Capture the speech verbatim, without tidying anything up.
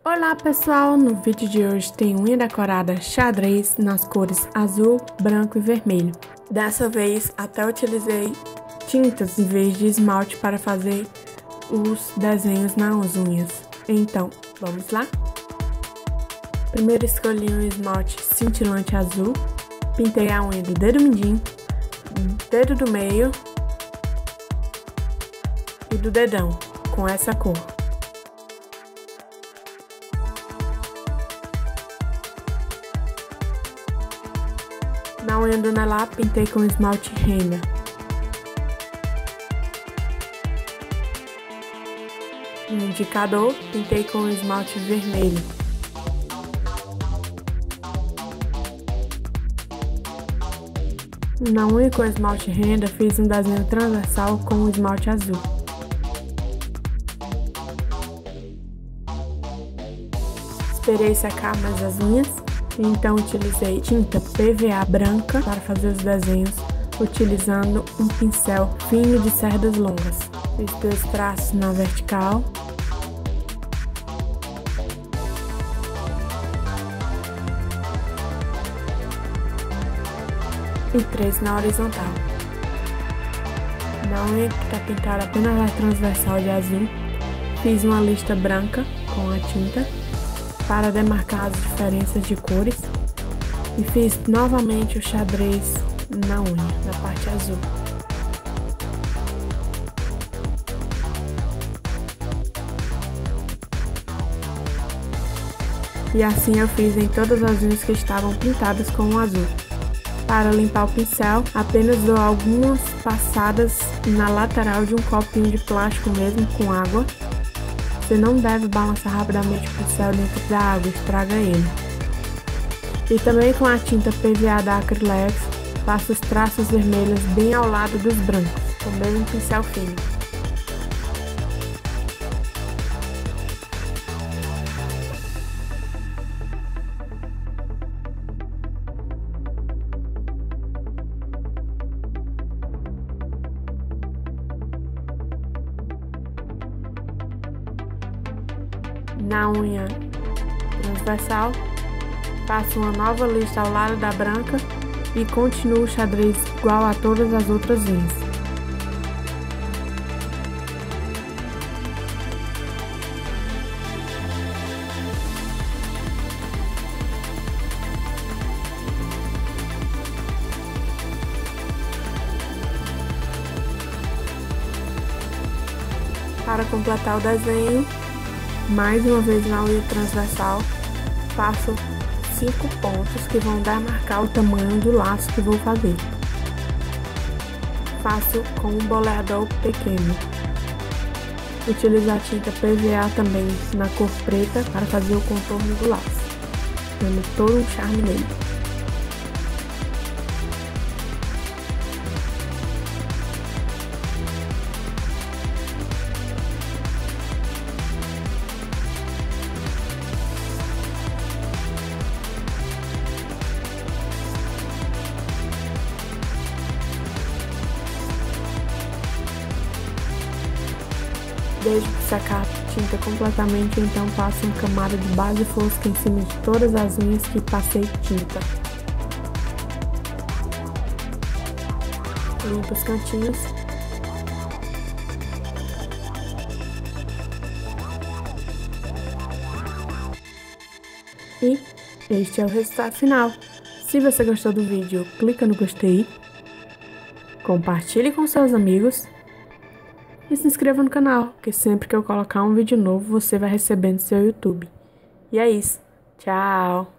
Olá pessoal, no vídeo de hoje tem unha decorada xadrez nas cores azul, branco e vermelho. Dessa vez até utilizei tintas em vez de esmalte para fazer os desenhos nas unhas. Então, vamos lá? Primeiro escolhi um esmalte cintilante azul, pintei a unha do dedo mindinho, dedo do meio e do dedão com essa cor. Na unha do anelar, pintei com esmalte renda. No indicador, pintei com esmalte vermelho. Na unha com esmalte renda, fiz um desenho transversal com esmalte azul. Esperei secar mais as unhas. Então utilizei tinta P V A branca para fazer os desenhos, utilizando um pincel fino de cerdas longas. Fiz dois traços na vertical e três na horizontal. Na unha que está pintada apenas a transversal de azul, fiz uma lista branca com a tinta para demarcar as diferenças de cores e fiz novamente o xadrez na unha, na parte azul. E assim eu fiz em todas as unhas que estavam pintadas com o azul. Para limpar o pincel, apenas dou algumas passadas na lateral de um copinho de plástico mesmo com água. Você não deve balançar rapidamente o pincel dentro da água, estraga ele. E também com a tinta P V A da Acrylex, faço os traços vermelhos bem ao lado dos brancos, com o mesmo pincel fino. Na unha transversal, faço uma nova lista ao lado da branca e continuo o xadrez igual a todas as outras unhas. Para completar o desenho, mais uma vez na unha transversal, faço cinco pontos que vão demarcar o tamanho do laço que vou fazer. Faço com um boleador pequeno. Utilizo a tinta P V A também na cor preta para fazer o contorno do laço, dando todo um charme nele. Deixo secar a tinta completamente, então passo uma camada de base fosca em cima de todas as unhas que passei tinta. Limpo os cantinhos. E este é o resultado final. Se você gostou do vídeo, clica no gostei, compartilhe com seus amigos e se inscreva no canal, que sempre que eu colocar um vídeo novo, você vai receber no seu YouTube. E é isso. Tchau!